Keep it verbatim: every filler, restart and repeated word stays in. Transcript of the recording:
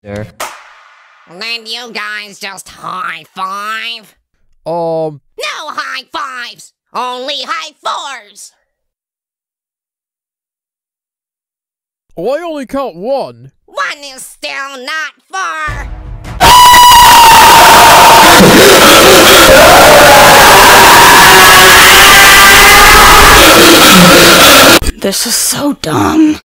There. Then you guys just high five? Um. No high fives! Only high fours! Oh, I only count one. One is still not four! This is so dumb.